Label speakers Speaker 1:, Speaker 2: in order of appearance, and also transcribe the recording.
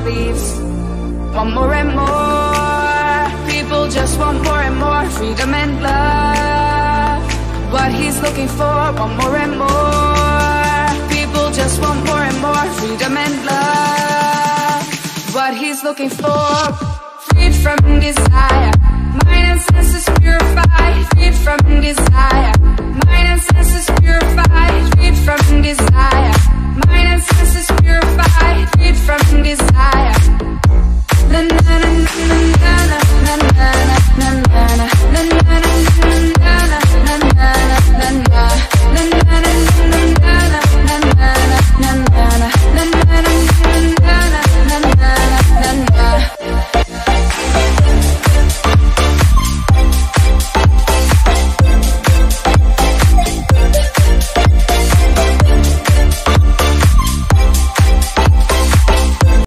Speaker 1: leaves. Want more and more. People just want more and more freedom and love. What he's looking for, want more and more. People just want more and more freedom and love. What he's looking for, freed from desire, mind and senses purified, freed from desire, mind and senses purified, freed from desire, mind and senses purified, freed from desire.